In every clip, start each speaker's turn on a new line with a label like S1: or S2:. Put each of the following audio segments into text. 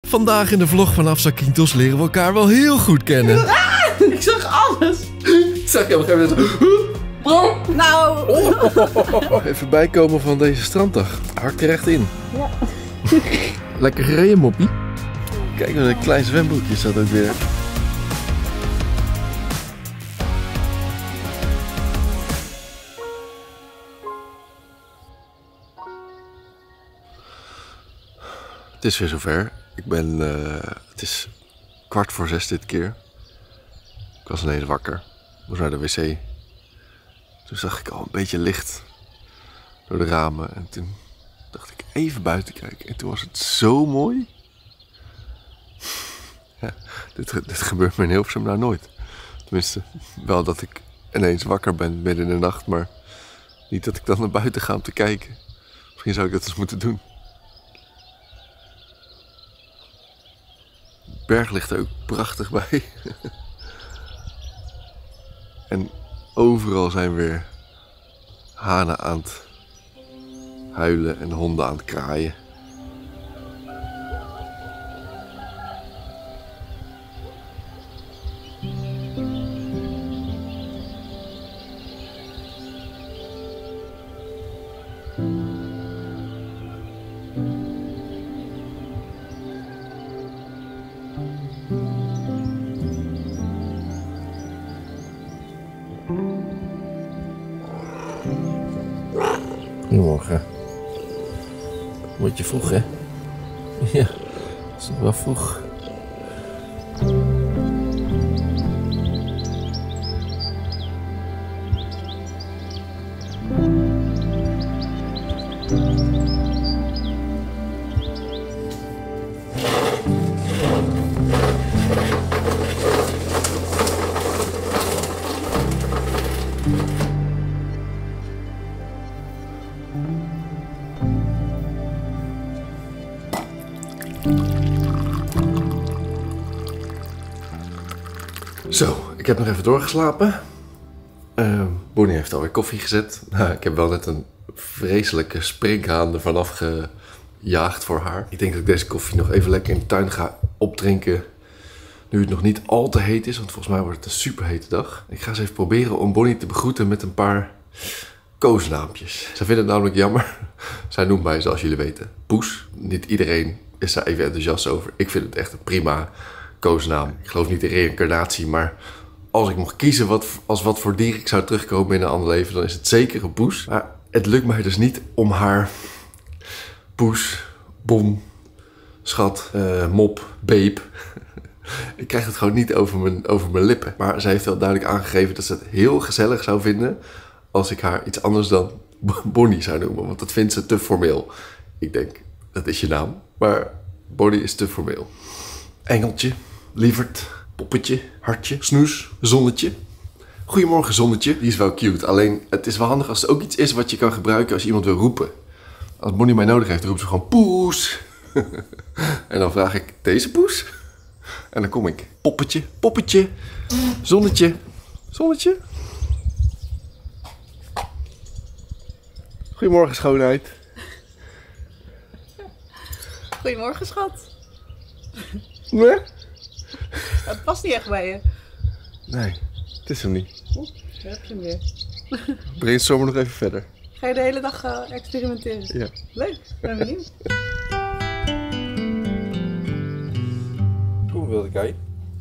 S1: Vandaag in de vlog vanaf Zakynthos leren we elkaar wel heel goed kennen.
S2: Ik zag alles.
S1: Zag je op een gegeven moment...
S2: Nou.
S1: Even bijkomen van deze stranddag. Hard recht in.
S2: Ja.
S1: Lekker gereden, moppie. Kijk, wat een klein zwembroekje staat ook weer. Het is weer zover. Het is 5:15 dit keer. Ik was ineens wakker. Moest naar de wc. Toen zag ik al een beetje licht door de ramen. En toen dacht ik even buiten kijken. En toen was het zo mooi. Ja, dit gebeurt me in Hilversum nou nooit. Tenminste, wel dat ik ineens wakker ben midden in de nacht. Maar niet dat ik dan naar buiten ga om te kijken. Misschien zou ik dat eens moeten doen. De berg ligt er ook prachtig bij. En overal zijn weer hanen aan het huilen en honden aan het kraaien. Goedemorgen. Word je vroeg, hè? Ja, het is nog wel vroeg. Zo, ik heb nog even doorgeslapen. Bonnie heeft alweer koffie gezet. Nou, ik heb wel net een vreselijke sprinkhaan er vanaf gejaagd voor haar. Ik denk dat ik deze koffie nog even lekker in de tuin ga opdrinken. Nu het nog niet al te heet is, want volgens mij wordt het een superhete dag. Ik ga eens even proberen om Bonnie te begroeten met een paar koosnaampjes. Zij vindt het namelijk jammer. Zij noemt mij, zoals jullie weten, Poes. Niet iedereen is daar even enthousiast over. Ik vind het echt een prima koosnaam. Ik geloof niet in reïncarnatie, maar als ik mocht kiezen wat voor dier ik zou terugkomen in een ander leven, dan is het zeker een poes. Maar het lukt mij dus niet om haar Poes, Bon, Schat, Mop, Beep. Ik krijg het gewoon niet over mijn lippen. Maar zij heeft wel duidelijk aangegeven dat ze het heel gezellig zou vinden als ik haar iets anders dan Bonnie zou noemen. Want dat vindt ze te formeel. Ik denk, dat is je naam. Maar Bonnie is te formeel. Engeltje, lieverd, poppetje, hartje, snoes, zonnetje. Goedemorgen, zonnetje. Die is wel cute. Alleen, het is wel handig als het ook iets is wat je kan gebruiken als je iemand wil roepen. Als Bonnie mij nodig heeft, dan roept ze gewoon poes. En dan vraag ik, deze poes? En dan kom ik. Poppetje, poppetje, zonnetje, zonnetje. Goedemorgen, schoonheid.
S2: Goedemorgen, schat.
S1: Nee?
S2: Het past niet echt bij je.
S1: Nee, het is hem niet.
S2: Daar heb je hem weer.
S1: Brainstormen nog even verder.
S2: Ga je de hele dag experimenteren?
S1: Ja.
S2: Leuk, ben benieuwd.
S1: Kom, wilde kei.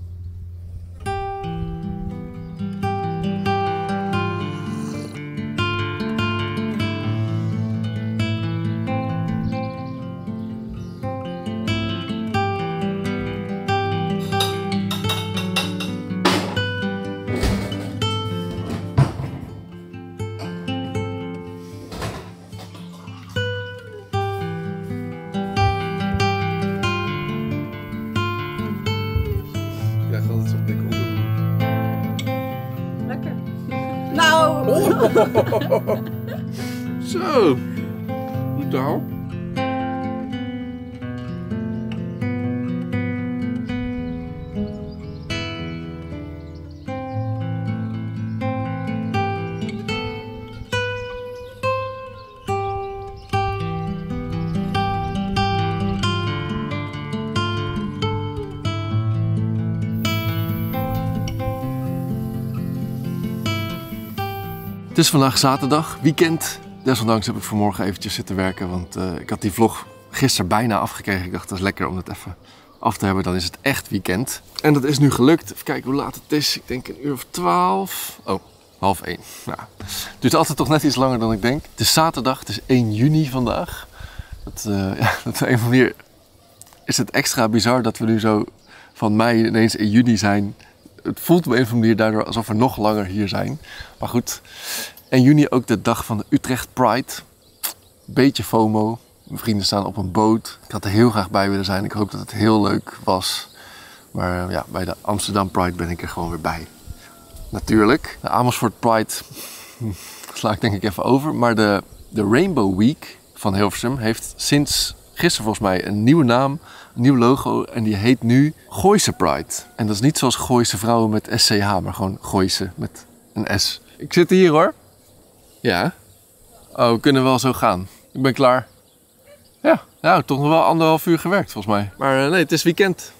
S2: Lekker. Nou.
S1: Zo. Goed taal. Het is vandaag zaterdag, weekend. Desondanks heb ik vanmorgen eventjes zitten werken, want ik had die vlog gisteren bijna afgekregen. Ik dacht, dat is lekker om het even af te hebben, dan is het echt weekend. En dat is nu gelukt. Even kijken hoe laat het is. Ik denk 1:12. Oh, 12:30. Nou, het duurt altijd toch net iets langer dan ik denk. Het is zaterdag, het is 1 juni vandaag. Op een of andere manier is het extra bizar dat we nu zo van mei ineens in juni zijn. Het voelt op een of andere manier daardoor alsof we nog langer hier zijn. Maar goed, 1 juni ook de dag van de Utrecht Pride. Beetje FOMO. Mijn vrienden staan op een boot. Ik had er heel graag bij willen zijn. Ik hoop dat het heel leuk was. Maar ja, bij de Amsterdam Pride ben ik er gewoon weer bij. Natuurlijk. De Amersfoort Pride sla ik denk ik even over. Maar de Rainbow Week van Hilversum heeft sinds gisteren volgens mij een nieuwe naam, een nieuw logo. En die heet nu Gooise Pride. En dat is niet zoals Gooise vrouwen met SCH, maar gewoon Gooise met een S. Ik zit hier hoor. Ja. Oh, we kunnen wel zo gaan. Ik ben klaar. Ja, nou, toch nog wel 1,5 uur gewerkt volgens mij. Maar nee, het is weekend.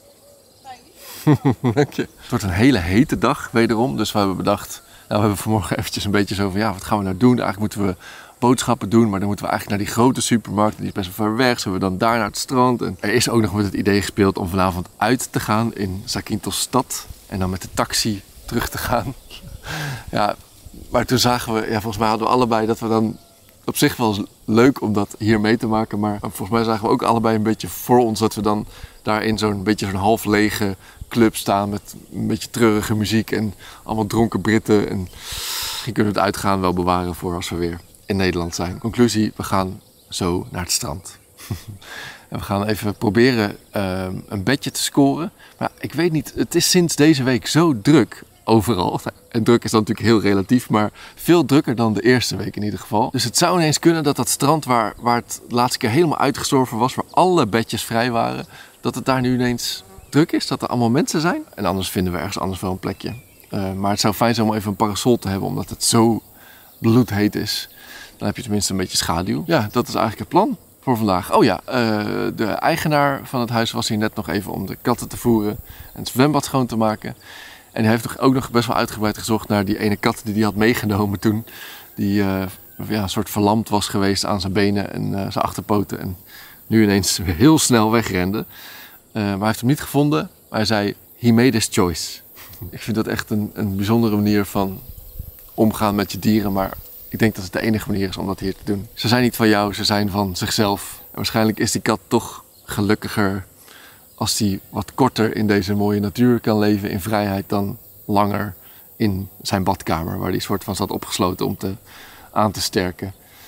S1: Dank je. Het wordt een hele hete dag wederom. Dus we hebben bedacht, we hebben vanmorgen eventjes een beetje zo van, ja, wat gaan we nou doen? Eigenlijk moeten we boodschappen doen, maar dan moeten we eigenlijk naar die grote supermarkt. Die is best wel ver weg. Zullen we dan daar naar het strand? En er is ook nog met het idee gespeeld om vanavond uit te gaan in Zakynthosstad. En dan met de taxi terug te gaan. Ja, maar toen zagen we, ja, volgens mij hadden we allebei dat we dan op zich wel leuk om dat hier mee te maken. Maar volgens mij zagen we ook allebei een beetje voor ons dat we dan daar in zo'n half lege club staan met een beetje treurige muziek en allemaal dronken Britten. En misschien kunnen we het uitgaan wel bewaren voor als we weer in Nederland zijn. Conclusie, we gaan zo naar het strand. En we gaan even proberen een bedje te scoren. Maar ik weet niet, het is sinds deze week zo druk overal. En druk is dan natuurlijk heel relatief, maar veel drukker dan de eerste week in ieder geval. Dus het zou ineens kunnen dat dat strand waar het de laatste keer helemaal uitgestorven was, waar alle bedjes vrij waren, dat het daar nu ineens druk is, dat er allemaal mensen zijn. En anders vinden we ergens anders wel een plekje. Maar het zou fijn zijn om even een parasol te hebben, omdat het zo bloedheet is. Dan heb je tenminste een beetje schaduw. Ja, dat is eigenlijk het plan voor vandaag. Oh ja, de eigenaar van het huis was hier net nog even om de katten te voeren en het zwembad schoon te maken. En hij heeft ook nog best wel uitgebreid gezocht naar die ene kat die hij had meegenomen toen. Die een soort verlamd was geweest aan zijn benen en zijn achterpoten. En nu ineens heel snel wegrende. Maar hij heeft hem niet gevonden. Maar hij zei, he made his choice. Ik vind dat echt een bijzondere manier van omgaan met je dieren. Maar ik denk dat het de enige manier is om dat hier te doen. Ze zijn niet van jou, ze zijn van zichzelf. En waarschijnlijk is die kat toch gelukkiger als hij wat korter in deze mooie natuur kan leven in vrijheid dan langer in zijn badkamer, waar hij soort van zat opgesloten om aan te sterken.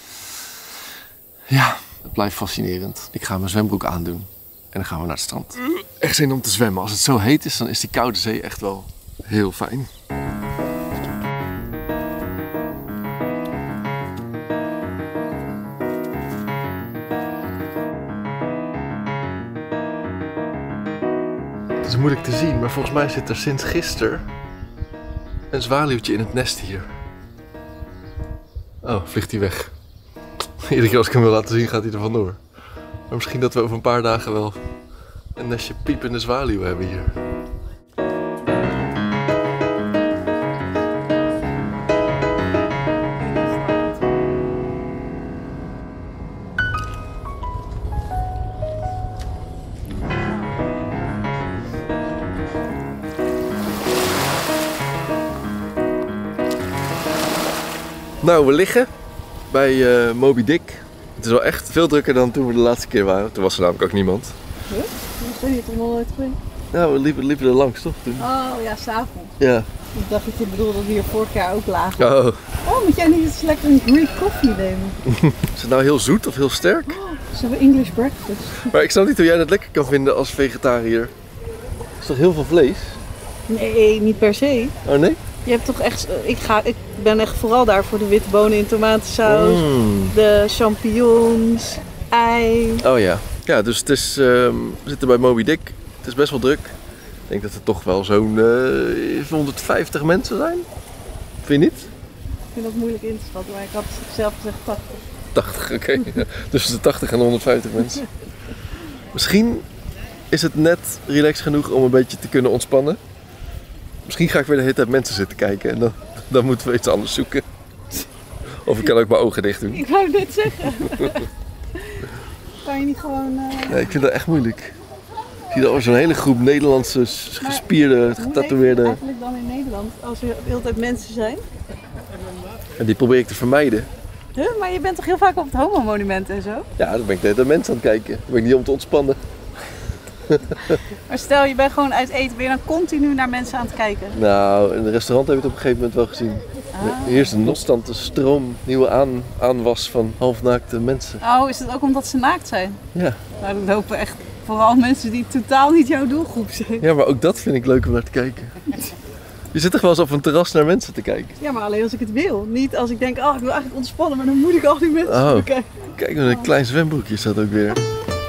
S1: Ja, het blijft fascinerend. Ik ga mijn zwembroek aandoen en dan gaan we naar het strand. Echt zin om te zwemmen. Als het zo heet is, dan is die koude zee echt wel heel fijn. Het is moeilijk te zien, maar volgens mij zit er sinds gisteren een zwaluwtje in het nest hier. Oh, vliegt hij weg. Iedere keer als ik hem wil laten zien, gaat hij er vandoor. Maar misschien dat we over een paar dagen wel een nestje piepende zwaluwen hebben hier. Nou, we liggen bij Moby Dick. Het is wel echt veel drukker dan toen we de laatste keer waren. Toen was er namelijk ook niemand.
S2: Huh? Ben je toch nog nooit geweest?
S1: Nou, we liepen er langs, toch? Toen?
S2: Oh ja, s'avonds.
S1: Ja.
S2: Ik dacht dat je bedoelde dat we hier vorig jaar ook lagen.
S1: Oh.
S2: Oh, moet jij niet eens lekker een Greek koffie nemen?
S1: Is het nou heel zoet of heel sterk?
S2: Oh, ze hebben English breakfast.
S1: Maar ik snap niet hoe jij dat lekker kan vinden als vegetariër. Het is toch heel veel vlees?
S2: Nee, niet per se.
S1: Oh nee?
S2: Je hebt toch echt... Ik ben echt vooral daar voor de witte bonen in tomatensaus, de champignons, ei.
S1: Oh ja. Ja, dus het is, we zitten bij Moby Dick. Het is best wel druk. Ik denk dat er toch wel zo'n 150 mensen zijn. Vind je niet?
S2: Ik vind dat moeilijk in te schatten, maar ik had zelf gezegd 80.
S1: 80, oké. Tussen de 80 en 150 mensen. Misschien is het net relaxed genoeg om een beetje te kunnen ontspannen. Misschien ga ik weer de hele tijd mensen zitten kijken en dan moeten we iets anders zoeken. Of ik kan ook mijn ogen dicht doen.
S2: Ik wou net zeggen. Kan je niet gewoon...
S1: Nee, ik vind dat echt moeilijk. Ik zie dan zo'n hele groep Nederlandse gespierde, getatoeëerde...
S2: Hoe eigenlijk dan in Nederland als er de hele tijd mensen zijn?
S1: En die probeer ik te vermijden.
S2: Huh? Maar je bent toch heel vaak op het homo-monument en zo?
S1: Ja, dan ben ik de hele tijd mensen aan het kijken. Dan ben ik niet om te ontspannen.
S2: Maar stel, je bent gewoon uit eten, ben je dan continu naar mensen aan het kijken?
S1: Nou, in het restaurant heb ik het op een gegeven moment wel gezien. Hier is een constante stroom, nieuwe aanwas van halfnaakte mensen.
S2: Oh, is het ook omdat ze naakt zijn?
S1: Ja.
S2: Nou, dan lopen echt vooral mensen die totaal niet jouw doelgroep zijn.
S1: Ja, maar ook dat vind ik leuk om naar te kijken. Je zit toch wel eens op een terras naar mensen te kijken?
S2: Ja, maar alleen als ik het wil. Niet als ik denk, ik wil eigenlijk ontspannen, maar dan moet ik al die mensen bekijken.
S1: Kijk, met een klein zwembroekje staat ook weer.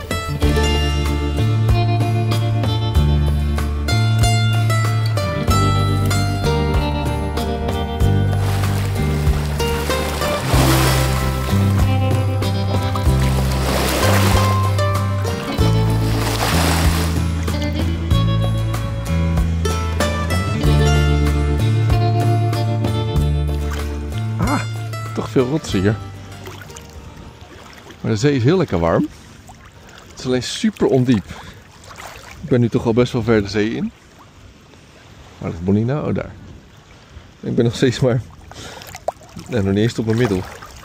S1: Toch veel rotsen hier. Maar de zee is heel lekker warm. Het is alleen super ondiep. Ik ben nu toch al best wel ver de zee in. Waar ligt Bonnie nou? Oh, daar. Ik ben nog steeds maar... Nee, nog niet eens op mijn middel.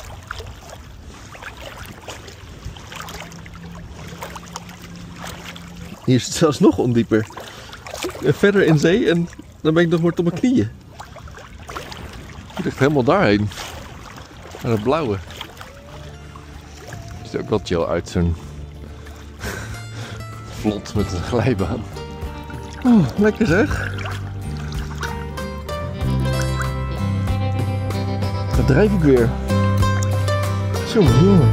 S1: Hier is het zelfs nog ondieper. Verder in zee en dan ben ik nog maar tot mijn knieën. Het ligt helemaal daarheen. Naar dat blauwe. Ziet er ook wel chill uit, zo'n vlot met een glijbaan. Oh, lekker zeg. Daar drijf ik weer. Jongen.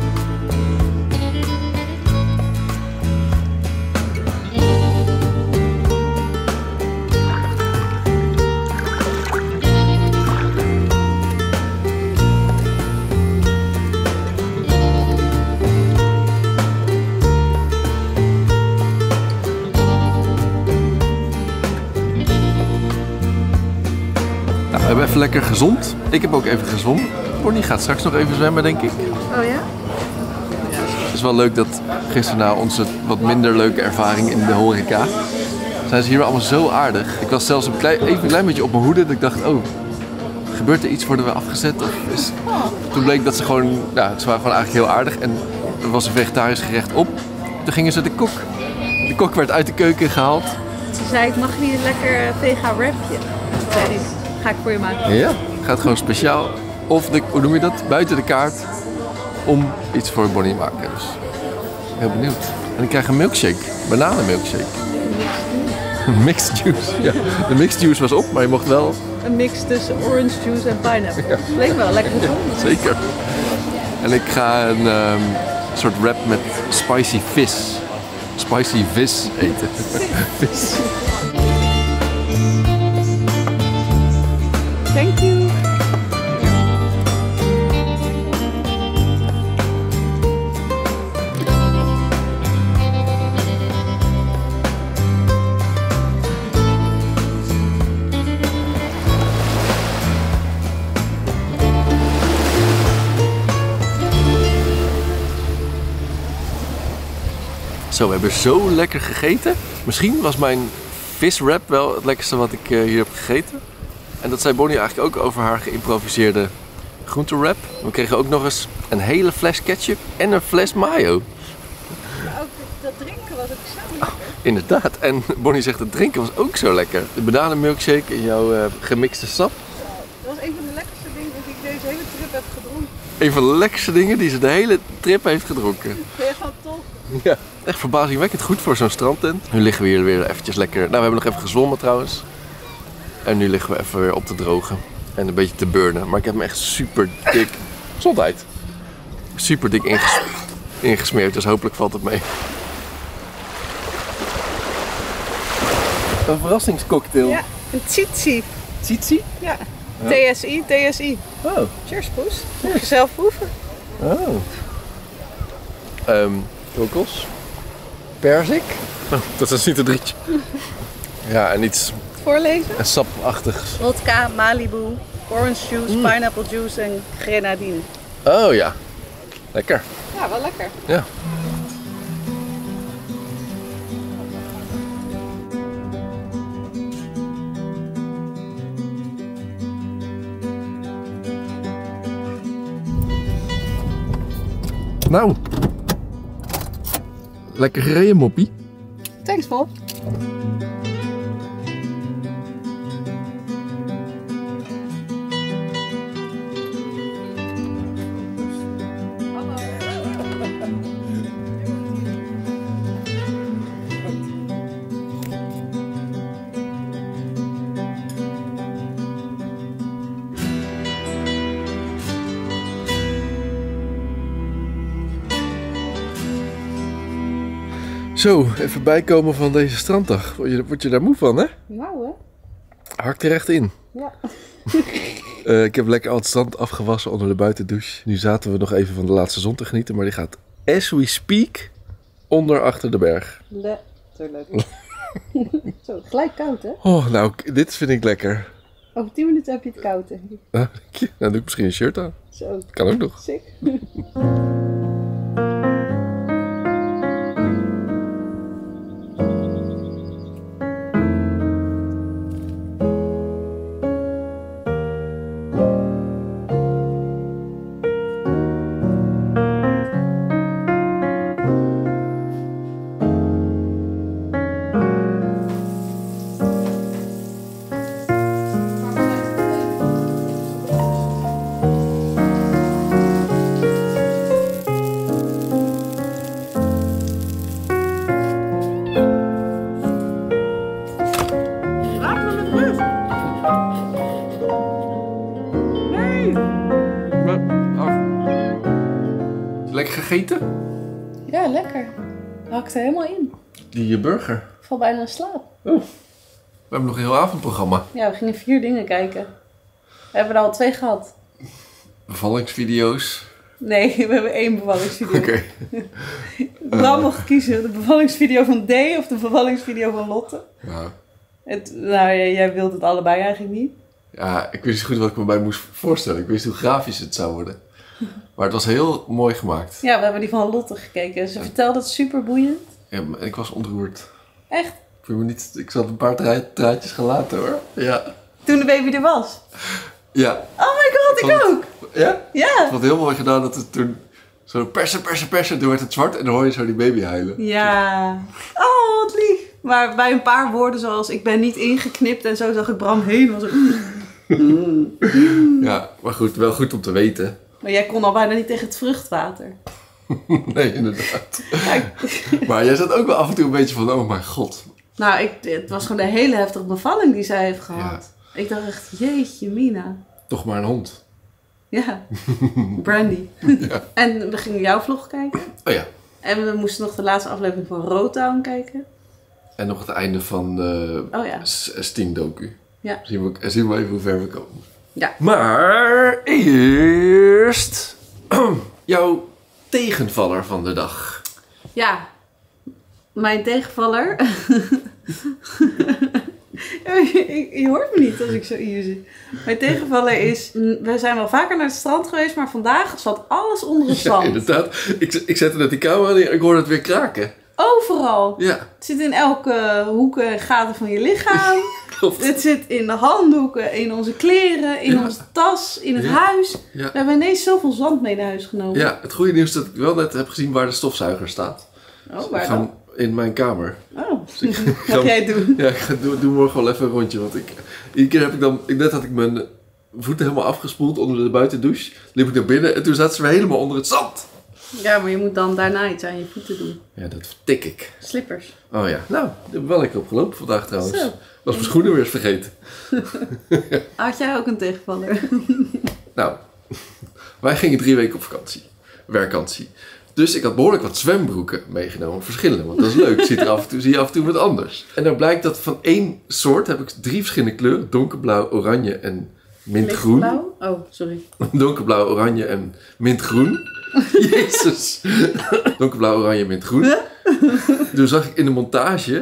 S1: We hebben even lekker gezond. Ik heb ook even gezwommen. Bonnie gaat straks nog even zwemmen, denk ik.
S2: Oh ja?
S1: Het is wel leuk dat gisteren na onze wat minder leuke ervaring in de horeca... zijn ze hier allemaal zo aardig. Ik was zelfs even een klein beetje op mijn hoede. Dat ik dacht, oh, gebeurt er iets? Worden we afgezet? Toen bleek dat ze gewoon... Nou, ze waren gewoon eigenlijk heel aardig. En er was een vegetarisch gerecht op. Toen gingen ze de kok. De kok werd uit de keuken gehaald.
S2: Ze zei, mag niet een lekker vega wrapje? Zei ik. Ga ik voor je maken.
S1: Ja, gaat gewoon speciaal, of hoe noem je dat, buiten de kaart, om iets voor Bonnie te maken. Dus heel benieuwd. En ik krijg een milkshake, bananenmilkshake. Mixed juice. Ja, de mixed juice was op, maar je mocht wel...
S2: Een mix tussen orange juice en pineapple. Ja. Leek wel lekker gezond.
S1: Zeker. En ik ga een soort wrap met spicy vis eten. Vis.
S2: Thank you.
S1: Zo, we hebben zo lekker gegeten. Misschien was mijn viswrap wel het lekkerste wat ik hier heb gegeten. En dat zei Bonnie eigenlijk ook over haar geïmproviseerde groentewrap. We kregen ook nog eens een hele fles ketchup en een fles mayo.
S2: Ja, ook dat drinken was ook zo lekker.
S1: Inderdaad. En Bonnie zegt het drinken was ook zo lekker. De bananenmilkshake en jouw gemixte sap.
S2: Dat was een van de lekkerste dingen die ik deze hele trip heb gedronken.
S1: Een van de lekkerste dingen die ze de hele trip heeft gedronken.
S2: Vind je gewoon tof?
S1: Ja, echt verbazingwekkend goed voor zo'n strandtent. Nu liggen we hier weer eventjes lekker... Nou, we hebben nog even gezwommen trouwens. En nu liggen we even weer op te drogen. En een beetje te burnen. Maar ik heb me echt super dik... Gezondheid! Super dik ingesmeerd, dus hopelijk valt het mee. Een verrassingscocktail.
S2: Ja, een tsitsi.
S1: Tsitsi?
S2: Ja. TSI, TSI.
S1: Oh.
S2: Cheers, poes. Moet je zelf proeven.
S1: Oh. Kokos. Perzik. Oh, dat is niet een drietje. Ja, en iets
S2: Voorlezen.
S1: sapachtigs.
S2: Vodka, Malibu. orange juice, pineapple juice en grenadine.
S1: Oh ja, lekker.
S2: Ja, wel lekker.
S1: Ja. Nou, lekker gereden, moppie.
S2: Thanks, Bob.
S1: Zo, even bijkomen van deze stranddag. Word je daar moe van, hè?
S2: Nou, hè?
S1: Hakt er echt in.
S2: Ja.
S1: Ik heb lekker al het strand afgewassen onder de buitendouche. Nu zaten we nog even van de laatste zon te genieten, maar die gaat, as we speak, onder achter de berg.
S2: Letterlijk. Zo, gelijk koud, hè?
S1: Oh, nou, dit vind ik lekker.
S2: Over 10 minuten heb je het koud, hè?
S1: Nou, dan doe ik misschien een shirt aan.
S2: Zo.
S1: Kan ook nog.
S2: Sick.
S1: Lekker gegeten?
S2: Ja, lekker. Hakt er helemaal in.
S1: Die burger.
S2: Ik val bijna in slaap.
S1: Oh. We hebben nog een heel avondprogramma.
S2: Ja, we gingen 4 dingen kijken. We hebben er al 2 gehad.
S1: Bevallingsvideo's.
S2: Nee, we hebben 1 bevallingsvideo.
S1: Oké.
S2: Bram mocht kiezen. De bevallingsvideo van D of de bevallingsvideo van Lotte.
S1: Ja.
S2: Nou, jij wilt het allebei eigenlijk niet.
S1: Ja, ik wist niet goed wat ik me bij moest voorstellen. Ik wist hoe grafisch het zou worden. Maar het was heel mooi gemaakt.
S2: Ja, we hebben die van Lotte gekeken. Ze vertelde het super boeiend.
S1: Ja, en ik was ontroerd.
S2: Echt?
S1: Ik zat een paar traantjes gelaten hoor. Ja.
S2: Toen de baby er was.
S1: Ja.
S2: Oh my god, ik ook.
S1: Ja?
S2: Ja.
S1: Het was heel mooi gedaan dat het toen zo persen. Toen werd het zwart en dan hoor je zo die baby huilen.
S2: Ja. Oh, wat lief. Maar bij een paar woorden zoals ik ben niet ingeknipt en zo zag ik Bram helemaal zo.
S1: Ja, maar goed, wel goed om te weten.
S2: Maar jij kon al bijna niet tegen het vruchtwater.
S1: Nee, inderdaad. Maar jij zat ook wel af en toe een beetje van, oh mijn god.
S2: Nou, het was gewoon een hele heftige bevalling die zij heeft gehad. Ja. Ik dacht echt, jeetje mina.
S1: Toch maar een hond.
S2: Ja, Brandy. Ja. En we gingen jouw vlog kijken.
S1: Oh ja.
S2: En we moesten nog de laatste aflevering van Rotown kijken.
S1: En nog het einde van de Sting-docu.
S2: Ja.
S1: Zien we even hoe ver we komen.
S2: Ja.
S1: Maar eerst jouw tegenvaller van de dag.
S2: Ja, mijn tegenvaller. Je hoort me niet als ik zo hier zit. Mijn tegenvaller is, we zijn wel vaker naar het strand geweest, maar vandaag zat alles onder het zand.
S1: Ja, inderdaad. Ik zette net die camera neer en ik hoorde het weer kraken.
S2: Overal.
S1: Ja.
S2: Het zit in elke hoek en gaten van je lichaam.
S1: Klopt.
S2: Het zit in de handdoeken, in onze kleren, in onze tas, in het huis. Ja. We hebben ineens zoveel zand mee naar huis genomen.
S1: Ja, het goede nieuws is dat ik wel net heb gezien waar de stofzuiger staat.
S2: Oh, waar dan?
S1: In mijn kamer.
S2: Oh, dus wat jij doen?
S1: Ja, ik doe morgen wel even een rondje. Want iedere keer heb ik dan... Net had ik mijn voeten helemaal afgespoeld onder de buitendouche. Liep ik naar binnen en toen zaten ze weer helemaal onder het zand.
S2: Ja, maar je moet dan daarna iets aan je voeten doen.
S1: Ja, dat vertik ik.
S2: Slippers.
S1: Oh ja, nou, daar heb ik wel lekker op gelopen vandaag trouwens.
S2: Zo.
S1: Was mijn schoenen weer eens vergeten.
S2: Had jij ook een tegenvaller?
S1: Nou, wij gingen 3 weken op vakantie. Werkvakantie. Dus ik had behoorlijk wat zwembroeken meegenomen. Verschillende, want dat is leuk. Zie je af en toe wat anders. En dan blijkt dat van 1 soort heb ik 3 verschillende kleuren. Donkerblauw, oranje en mintgroen.
S2: Lichtblauw? Oh, sorry.
S1: Donkerblauw, oranje en mintgroen. Jezus. Donkerblauw, oranje, mintgroen. Toen zag ik in de montage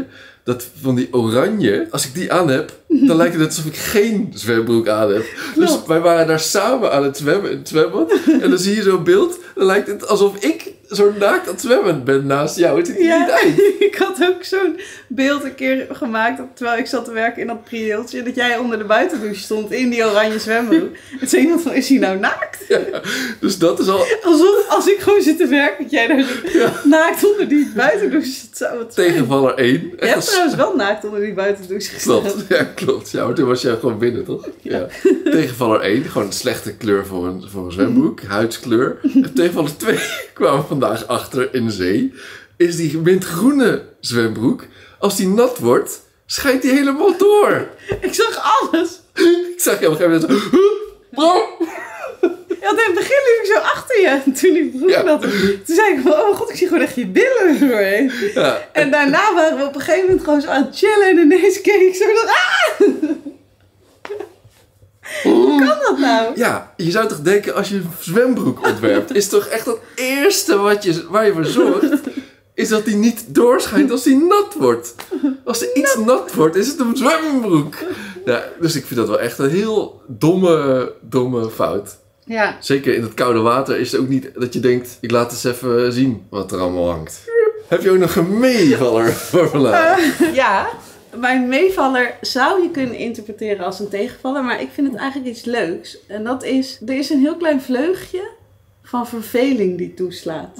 S1: dat van die oranje, als ik die aan heb, dan lijkt het alsof ik geen zwembroek aan heb. Dus wij waren daar samen aan het zwemmen in het zwembad. En dan zie je zo'n beeld, dan lijkt het alsof ik zo naakt aan het zwemmen ben naast jou. Het ziet er niet uit.
S2: Ik had ook zo'n beeld een keer gemaakt, terwijl ik zat te werken in dat prieeltje, dat jij onder de buitendouche stond in die oranje zwembroek. En zei iemand van, is hij nou naakt?
S1: Ja, dus dat is al...
S2: Alsof als ik gewoon zit te werken, dat jij daar naakt onder die buitendouche zit.
S1: Tegenvaller 1.
S2: Je hebt trouwens wel naakt onder die buitendouche gestaan.
S1: Klopt, ja, klopt. Ja, maar toen was jij gewoon binnen, toch? Ja. Tegenvaller 1, gewoon een slechte kleur voor een zwembroek, huidskleur. En tegenvaller 2 kwamen we vandaag achter in de zee. Is die mintgroene zwembroek, als die nat wordt, schijnt die helemaal door.
S2: Ik zag alles.
S1: Ik zag je op een gegeven moment zo... Bro!
S2: Ja, in het begin liep ik zo achter je. En toen die broek nat. Toen zei ik van, oh mijn god, ik zie gewoon echt je billen er doorheen. Ja. En daarna waren we op een gegeven moment gewoon zo aan het chillen. En ineens keek ik zo van, Hoe kan dat nou?
S1: Ja, je zou toch denken, als je een zwembroek ontwerpt, is toch echt het eerste waar je voor zorgt, is dat die niet doorschijnt als die nat wordt. Als er iets nat wordt, is het een zwembroek. Ja, dus ik vind dat wel echt een heel domme fout. Ja. Zeker in het koude water is het ook niet dat je denkt, ik laat eens even zien wat er allemaal hangt. Heb je ook nog een meevaller voor vandaag?
S2: Ja. Mijn meevaller zou je kunnen interpreteren als een tegenvaller, maar ik vind het eigenlijk iets leuks. En dat is, er is een heel klein vleugje van verveling die toeslaat.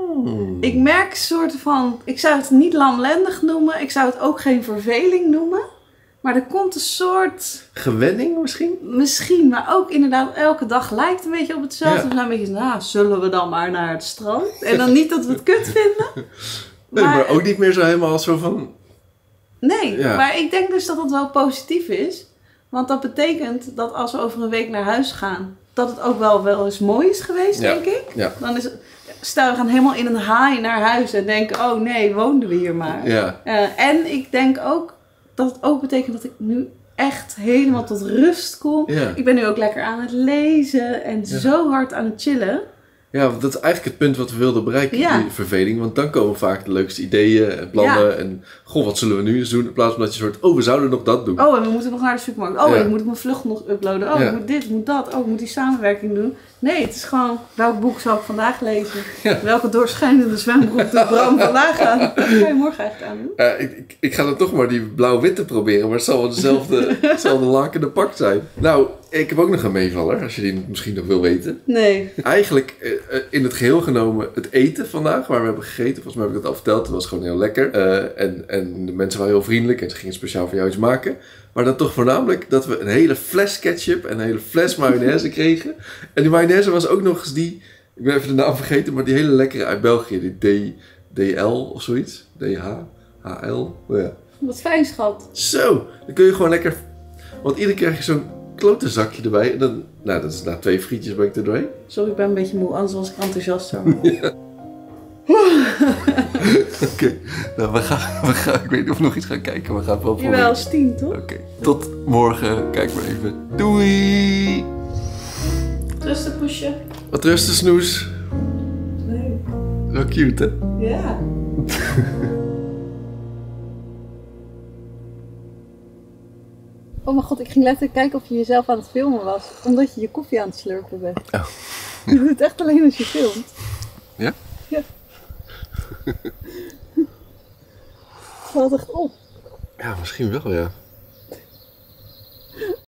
S2: Ik merk soort van, ik zou het niet lamlendig noemen, ik zou het ook geen verveling noemen. Maar er komt een soort...
S1: Gewenning misschien?
S2: Misschien, maar ook inderdaad elke dag lijkt een beetje op hetzelfde. Ja. Dan een beetje, zullen we dan maar naar het strand? En dan niet dat we het kut vinden.
S1: Nee, maar ook niet meer zo helemaal zo van...
S2: Nee, maar ik denk dus dat het wel positief is. Want dat betekent dat als we over een week naar huis gaan, dat het ook wel eens mooi is geweest, denk ik. Ja. Dan is het, stel, we gaan helemaal in een haai naar huis en denken, oh nee, woonden we hier maar. Ja. En ik denk ook dat het ook betekent dat ik nu echt helemaal tot rust kom. Ja. Ik ben nu ook lekker aan het lezen en zo hard aan het chillen.
S1: Ja, want dat is eigenlijk het punt wat we wilden bereiken, die verveling. Want dan komen vaak de leukste ideeën en plannen. En goh, wat zullen we nu eens doen? In plaats van dat je soort, we zouden nog dat doen.
S2: Oh, en we moeten nog naar de supermarkt. Oh, en moet ik mijn vlucht nog uploaden. Oh, ik moet dit, moet dat. Oh, ik moet die samenwerking doen. Nee, het is gewoon, welk boek zal ik vandaag lezen? Ja. Welke doorschijnende zwembroek doet Bram vandaag aan? Wat ga je morgen eigenlijk aan doen?
S1: Ik ga dan toch maar die blauw-witte proberen. Maar het zal wel dezelfde lakende pak zijn. Nou, ik heb ook nog een meevaller, als je die misschien nog wil weten.
S2: Nee.
S1: Eigenlijk in het geheel genomen het eten vandaag, waar we hebben gegeten. Volgens mij heb ik dat al verteld. Het was gewoon heel lekker. En de mensen waren heel vriendelijk en ze gingen speciaal voor jou iets maken. Maar dan toch voornamelijk dat we een hele fles ketchup en een hele fles mayonaise kregen. En die mayonaise was ook nog eens die, ik ben even de naam vergeten, maar die hele lekkere uit België. Die DL of zoiets. DH, HL. Oh ja.
S2: Wat fijn, schat.
S1: Zo, dan kun je gewoon lekker, want iedere keer krijg je zo'n klote zakje erbij. En dan, nou, dat is na 2 frietjes ben ik er doorheen.
S2: Sorry, ik ben een beetje moe, anders was ik enthousiast zo.
S1: Ja. Oké, nou, we gaan, ik weet niet of we nog iets gaan kijken, we gaan het wel proberen.
S2: Jawel, is 10, toch?
S1: Oké, tot morgen. Kijk maar even. Doei!
S2: Rusten, poesje.
S1: Wat rusten, snoes.
S2: Nee.
S1: Wel cute, hè?
S2: Ja. Oh mijn god, ik ging letterlijk kijken of je jezelf aan het filmen was. Omdat je je koffie aan het slurpen bent.
S1: Oh.
S2: Je doet het echt alleen als je filmt.
S1: Ja?
S2: Ja. Het valt echt op.
S1: Ja, misschien wel, ja.